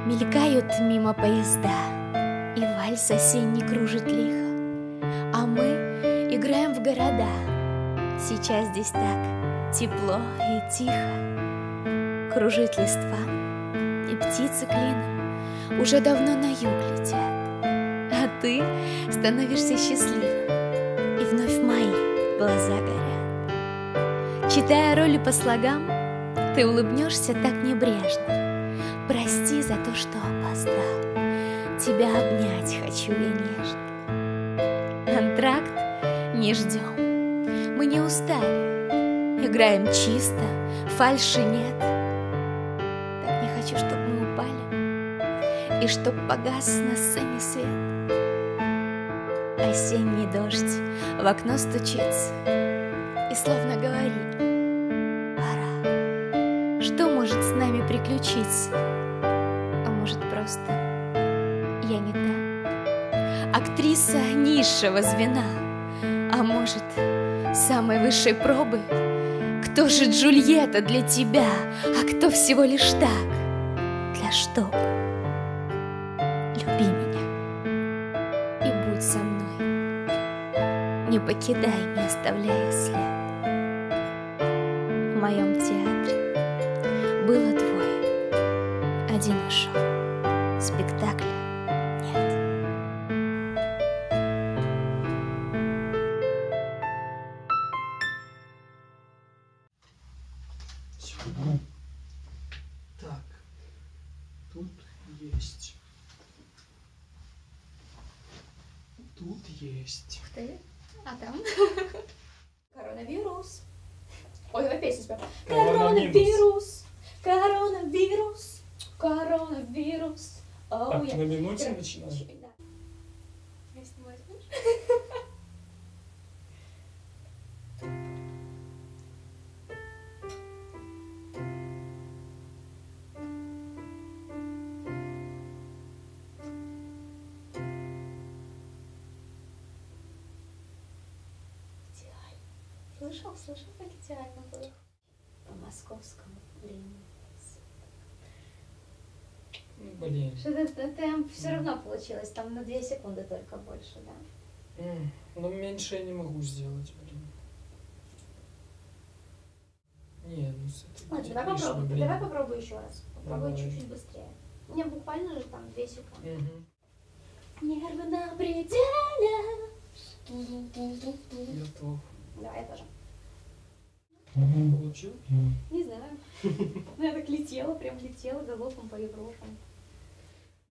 Мелькают мимо поезда, и вальс осенний кружит лихо, а мы играем в города. Сейчас здесь так тепло и тихо. Кружит листва, и птицы клином уже давно на юг летят. А ты становишься счастливым, и вновь мои глаза горят. Читая роли по слогам, ты улыбнешься так небрежно. Прости за то, что опоздал, тебя обнять хочу я нежно. Антракт не ждем, мы не устали, играем чисто, фальши нет. Так не хочу, чтоб мы упали, и чтоб погас на сцене свет. Осенний дождь в окно стучится и словно говорит: пора. Что может с нами приключиться? А может, просто я не та? Актриса низшего звена, а может, самой высшей пробы? Кто же Джульетта для тебя, а кто всего лишь так, для чтоб? Люби меня и будь со мной, не покидай, не оставляя след. В моем театре было двое, один ушел, спектакля нет. Так, тут есть. Тут есть. Ух ты, а там? Коронавирус. Ой, давай песню споем. Коронавирус, коронавирус, коронавирус. Так, на минуте начинаем. Да. Я снимаю, знаешь? Слышал, как идеально было? По московскому времени. Блин. Что-то там все равно получилось, там на 2 секунды только больше, да? Ну, меньше я не могу сделать, блин. Не, ну с этой Ладно, будет давай лишним, попробуй, блин. давай попробуй еще раз. Попробуй Давай. чуть-чуть быстрее. Мне буквально же там 2 секунды. Угу. Нервы на пределе. Готов. Да, я тоже. Получил? Не знаю. Ну, я так летела, прям летела галопом по Европам.